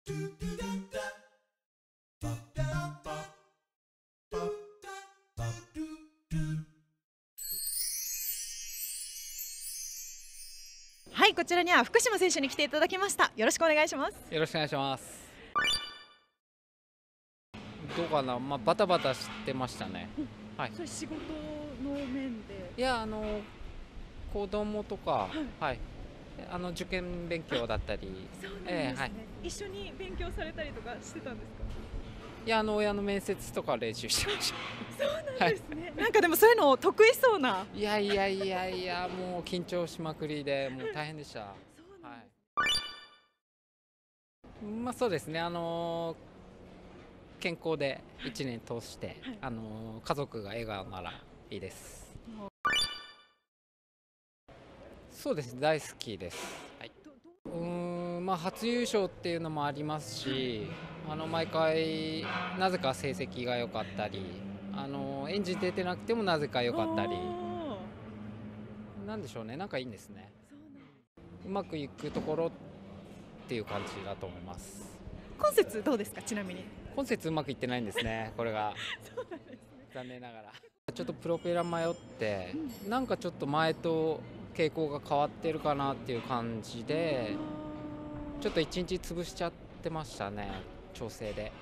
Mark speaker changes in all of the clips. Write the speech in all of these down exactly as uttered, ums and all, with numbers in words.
Speaker 1: はい、こちらには福島選手に来ていただきました。よろしくお願いします。
Speaker 2: よろしくお願いします。どうかな、まあ、バタバタしてましたね。はい。
Speaker 1: それ仕事の面で。
Speaker 2: いや、あの子供とか、はい、あの受験勉強だったり、
Speaker 1: そうなんですね、
Speaker 2: えーはい、
Speaker 1: 一緒に勉強されたりとかしてたんですか？
Speaker 2: いや、あの親の面接とか練習してまし
Speaker 1: そうなんですね。なんかでもそういうの得意そうな。
Speaker 2: た。いやいやいやいや、もう緊張しまくりで、もう大変でした。はい。まあそうですね。あの健康でいちねん通して、はい、あの家族が笑顔ならいいです。そうですね、大好きです。はい、うーん、まあ、初優勝っていうのもありますし、あの毎回なぜか成績が良かったり、あのエンジン出てなくてもなぜか良かったり、なんでしょうね、なんかいいんですね。うまくいくところっていう感じだと思います。
Speaker 1: 今節どうですか？ちなみに
Speaker 2: 今節うまくいってないんですね、これが。
Speaker 1: そうなんですね、
Speaker 2: 残念ながら。ちょっとプロペラ迷って、うん、なんかちょっと前と傾向が変わってるかなっていう感じで、ちょっと一日潰しちゃってましたね、調整で。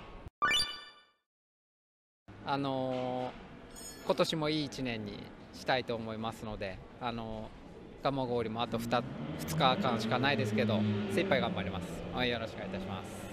Speaker 2: あのー、今年もいいいちねんにしたいと思いますので、あのー、蒲郡もあと 2, 2日間しかないですけど、精一杯頑張ります。よろしくお願いいたします。